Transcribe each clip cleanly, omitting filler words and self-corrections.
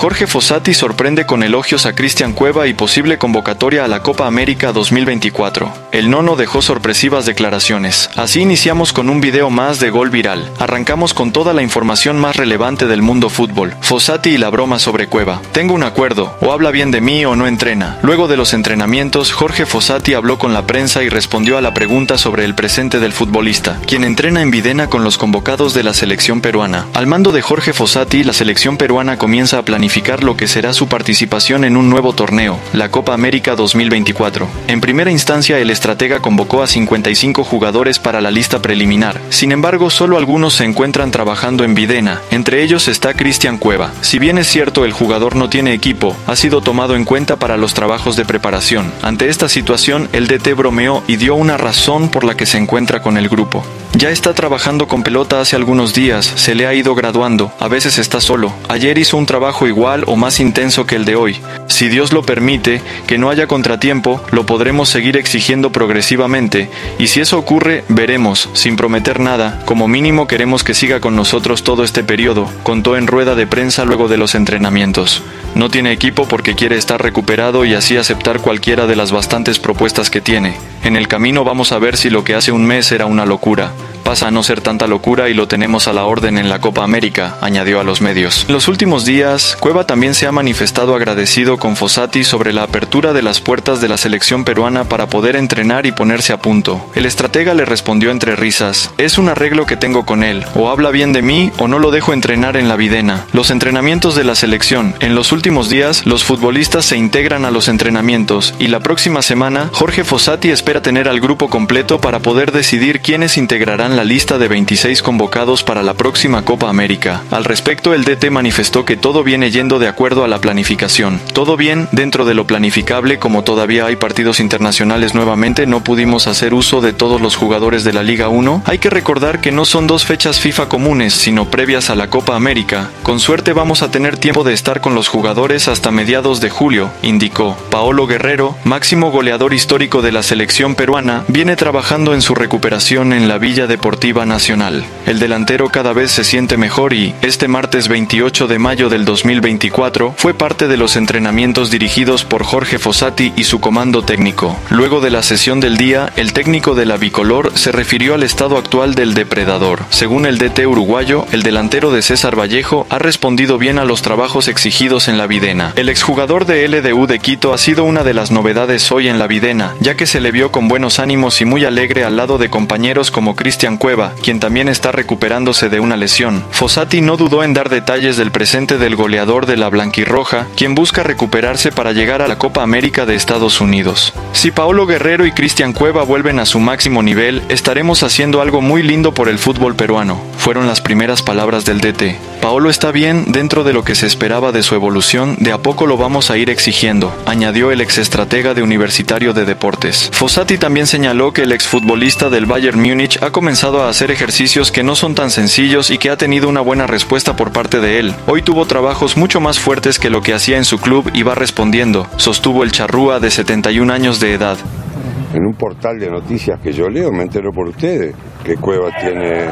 Jorge Fossati sorprende con elogios a Cristian Cueva y posible convocatoria a la Copa América 2024. El nono dejó sorpresivas declaraciones. Así iniciamos con un video más de Gol Viral. Arrancamos con toda la información más relevante del mundo fútbol. Fossati y la broma sobre Cueva. Tengo un acuerdo, o habla bien de mí o no entrena. Luego de los entrenamientos, Jorge Fossati habló con la prensa y respondió a la pregunta sobre el presente del futbolista, quien entrena en Videna con los convocados de la selección peruana. Al mando de Jorge Fossati, la selección peruana comienza a planificar lo que será su participación en un nuevo torneo, la Copa América 2024. En primera instancia, el estratega convocó a 55 jugadores para la lista preliminar. Sin embargo, solo algunos se encuentran trabajando en Videna. Entre ellos está Cristian Cueva. Si bien es cierto el jugador no tiene equipo, ha sido tomado en cuenta para los trabajos de preparación. Ante esta situación, el DT bromeó y dio una razón por la que se encuentra con el grupo. Ya está trabajando con pelota hace algunos días, se le ha ido graduando, a veces está solo. Ayer hizo un trabajo igual o más intenso que el de hoy. Si Dios lo permite, que no haya contratiempo, lo podremos seguir exigiendo progresivamente, y si eso ocurre, veremos, sin prometer nada. Como mínimo queremos que siga con nosotros todo este periodo, contó en rueda de prensa luego de los entrenamientos. No tiene equipo porque quiere estar recuperado y así aceptar cualquiera de las bastantes propuestas que tiene. En el camino vamos a ver si lo que hace un mes era una locura. Pasa a no ser tanta locura y lo tenemos a la orden en la Copa América, añadió a los medios. En los últimos días, Cueva también se ha manifestado agradecido con Fossati sobre la apertura de las puertas de la selección peruana para poder entrenar y ponerse a punto. El estratega le respondió entre risas: es un arreglo que tengo con él, o habla bien de mí o no lo dejo entrenar en la Videna. Los entrenamientos de la selección. En los últimos días, los futbolistas se integran a los entrenamientos y la próxima semana, Jorge Fossati espera tener al grupo completo para poder decidir quiénes integrarán la lista de 26 convocados para la próxima Copa América. Al respecto, el DT manifestó que todo viene yendo de acuerdo a la planificación. Todo bien dentro de lo planificable, como todavía hay partidos internacionales nuevamente, no pudimos hacer uso de todos los jugadores de la Liga 1. Hay que recordar que no son 2 fechas FIFA comunes, sino previas a la Copa América. Con suerte vamos a tener tiempo de estar con los jugadores hasta mediados de julio, indicó. Paolo Guerrero, máximo goleador histórico de la selección peruana, viene trabajando en su recuperación en la Villa Deportiva Nacional. El delantero cada vez se siente mejor y, este martes 28 de mayo del 2024, fue parte de los entrenamientos dirigidos por Jorge Fossati y su comando técnico. Luego de la sesión del día, el técnico de la bicolor se refirió al estado actual del depredador. Según el DT uruguayo, el delantero de César Vallejo ha respondido bien a los trabajos exigidos en la Videna. El exjugador de LDU de Quito ha sido una de las novedades hoy en la Videna, ya que se le vio con buenos ánimos y muy alegre al lado de compañeros como Cristian Cueva, quien también está recuperándose de una lesión. Fossati no dudó en dar detalles del presente del goleador de la blanquirroja, quien busca recuperarse para llegar a la Copa América de Estados Unidos. Si Paolo Guerrero y Cristian Cueva vuelven a su máximo nivel, estaremos haciendo algo muy lindo por el fútbol peruano, fueron las primeras palabras del DT. Paolo está bien dentro de lo que se esperaba de su evolución, de a poco lo vamos a ir exigiendo, añadió el exestratega de Universitario de Deportes. Fossati también señaló que el exfutbolista del Bayern Múnich ha comenzado a hacer ejercicios que no son tan sencillos y que ha tenido una buena respuesta por parte de él. Hoy tuvo trabajos mucho más fuertes que lo que hacía en su club y va respondiendo, sostuvo el charrúa de 71 años de edad. En un portal de noticias que yo leo me entero por ustedes que Cueva tiene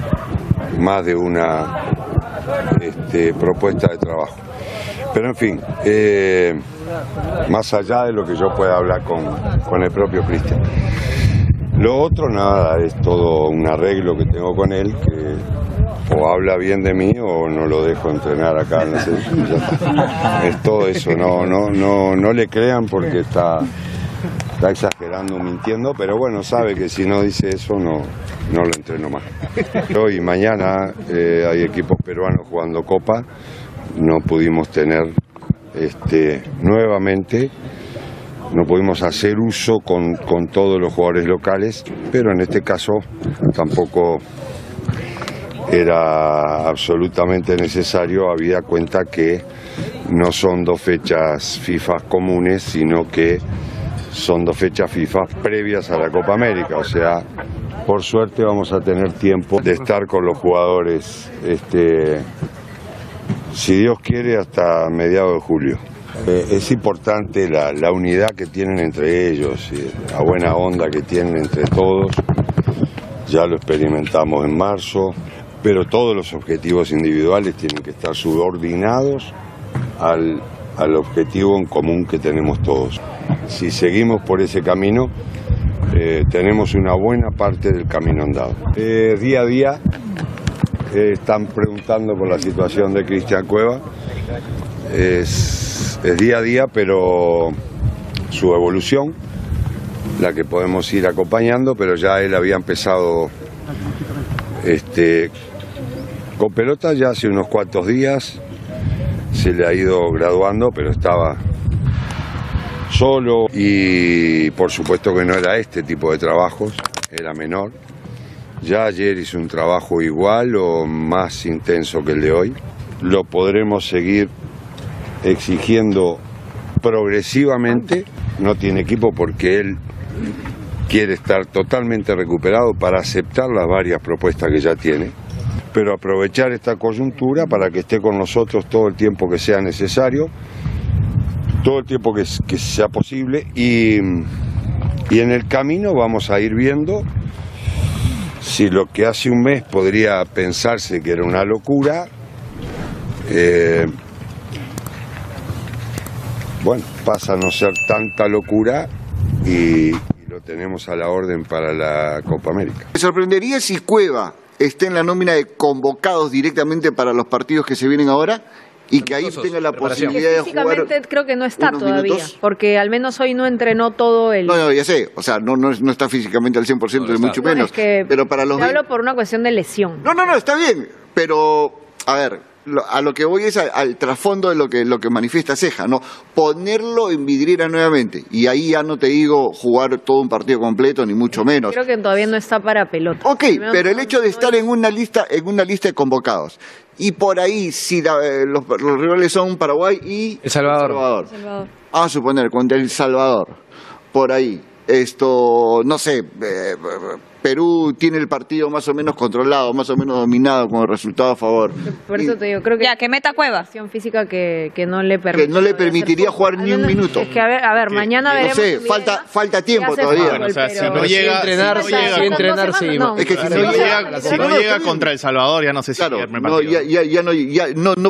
más de una propuesta de trabajo. Pero en fin, más allá de lo que yo pueda hablar con el propio Cristian. Lo otro nada, es todo un arreglo que tengo con él, que o habla bien de mí o no lo dejo entrenar acá en la selección, ya está. Es todo eso, no le crean porque está exagerando, mintiendo, pero bueno, sabe que si no dice eso no lo entreno más. Hoy y mañana hay equipos peruanos jugando Copa, no pudimos tener nuevamente, no pudimos hacer uso con todos los jugadores locales, pero en este caso tampoco era absolutamente necesario, habida cuenta que no son 2 fechas FIFA comunes, sino que son 2 fechas FIFA previas a la Copa América, o sea, por suerte vamos a tener tiempo de estar con los jugadores, si Dios quiere, hasta mediados de julio. Es importante la unidad que tienen entre ellos, la buena onda que tienen entre todos, ya lo experimentamos en marzo, pero todos los objetivos individuales tienen que estar subordinados al objetivo en común que tenemos todos. Si seguimos por ese camino, tenemos una buena parte del camino andado. Día a día están preguntando por la situación de Cristian Cueva. Es día a día, pero su evolución, la que podemos ir acompañando, pero ya él había empezado con pelota ya hace unos cuantos días, se le ha ido graduando, pero estaba solo y por supuesto que no era este tipo de trabajos, era menor. Ya ayer hizo un trabajo igual o más intenso que el de hoy. Lo podremos seguir exigiendo progresivamente. No tiene equipo porque él quiere estar totalmente recuperado para aceptar las varias propuestas que ya tiene, pero aprovechar esta coyuntura para que esté con nosotros todo el tiempo que sea necesario, todo el tiempo que sea posible, y en el camino vamos a ir viendo si lo que hace un mes podría pensarse que era una locura, bueno, pasa a no ser tanta locura y lo tenemos a la orden para la Copa América. Me sorprendería si Cueva esté en la nómina de convocados directamente para los partidos que se vienen ahora y que ahí tenga la posibilidad de jugar. Físicamente creo que no está todavía, minutos, porque al menos hoy no entrenó todo el... No, ya sé, o sea, no está físicamente al 100%, ni mucho menos. Es que pero para los... hablo por una cuestión de lesión. No, está bien, pero, a ver, a lo que voy es al trasfondo de lo que manifiesta Ceja, ¿no? Ponerlo en vidriera nuevamente, y ahí ya no te digo jugar todo un partido completo, ni mucho menos. Creo que todavía no está para pelota. Ok, pero el hecho de estar en una lista de convocados, y por ahí, si los rivales son Paraguay y El Salvador. Vamos a suponer, contra El Salvador, por ahí, no sé, Perú tiene el partido más o menos controlado, más o menos dominado, con el resultado a favor. Por eso te digo, creo que... Ya, que meta Cueva. Cuestión física que no le permite. Que no le permitiría jugar ni un minuto. Es que, a ver, mañana veremos... No sé, falta tiempo todavía. Bueno, o sea, si no llega, entrenar, sí. Es que si no llega contra El Salvador, ya no sé si claro, me partido. no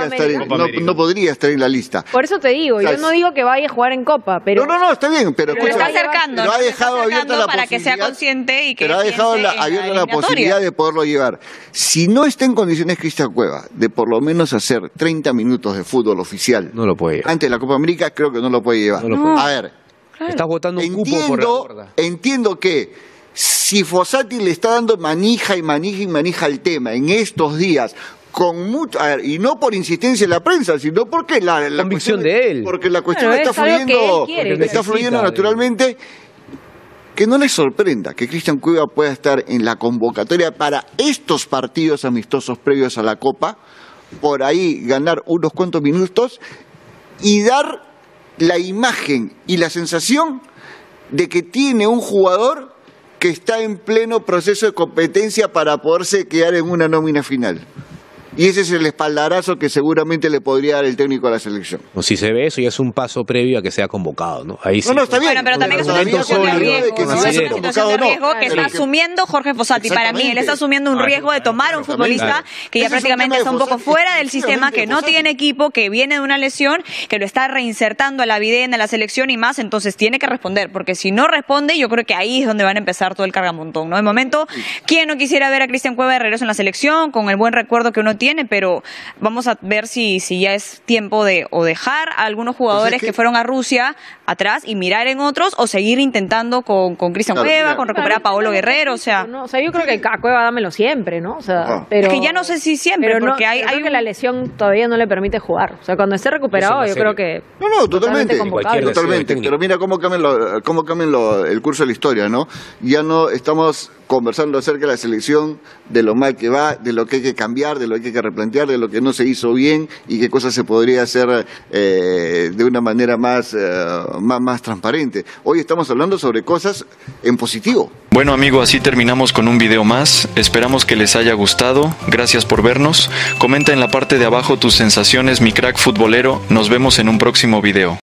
podría estar en la lista. Por eso te digo, yo no digo que vaya a jugar en Copa, pero... No, está bien, pero Lo está acercando. Pero ha dejado abierta la para que sea consciente y que pero ha dejado abierta la posibilidad de poderlo llevar. Si no está en condiciones Cristian Cueva de por lo menos hacer 30 minutos de fútbol oficial, no lo puede llevar. Antes de la Copa América, creo que no lo puede llevar. A ver, estás botando un cupo por la borda. Entiendo que si Fossati le está dando manija al tema en estos días, con mucho, y no por insistencia de la prensa, sino porque la convicción de él. Porque la cuestión está fluyendo naturalmente. Que no les sorprenda que Cristian Cueva pueda estar en la convocatoria para estos partidos amistosos previos a la Copa, por ahí ganar unos cuantos minutos y dar la imagen y la sensación de que tiene un jugador que está en pleno proceso de competencia para poderse quedar en una nómina final. Y ese es el espaldarazo que seguramente le podría dar el técnico a la selección. O si se ve eso, ya es un paso previo a que sea convocado, ¿no? Ahí sí. No, está bien. Bueno, pero también es una situación de riesgo, ¿no? Es una situación de riesgo que está asumiendo Jorge Fossati. Para mí, él está asumiendo un riesgo de tomar a un futbolista que ya prácticamente está un poco fuera del sistema, que no tiene equipo, que viene de una lesión, que lo está reinsertando a la videna, a la selección y más, entonces tiene que responder, porque si no responde, yo creo que ahí es donde van a empezar todo el cargamontón, ¿no? De momento, ¿quién no quisiera ver a Cristian Cueva de regreso en la selección, con el buen recuerdo que uno tiene? Pero vamos a ver si ya es tiempo de o dejar a algunos jugadores que fueron a Rusia atrás y mirar en otros, o seguir intentando con Cristian Cueva, con recuperar a Paolo Guerrero, o sea... No, yo creo que a Cueva dámelo siempre, ¿no? O sea, pero... Es que ya no sé si siempre, pero porque creo que la lesión todavía no le permite jugar. O sea, cuando esté recuperado, yo creo que... No, totalmente. Totalmente. Pero mira cómo cambian el curso de la historia, ¿no? Ya no estamos conversando acerca de la selección, de lo mal que va, de lo que hay que cambiar, de lo que hay que replantear, de lo que no se hizo bien y qué cosas se podría hacer de una manera más transparente. Hoy estamos hablando sobre cosas en positivo. Bueno, amigo, así terminamos con un video más. Esperamos que les haya gustado. Gracias por vernos. Comenta en la parte de abajo tus sensaciones, mi crack futbolero. Nos vemos en un próximo video.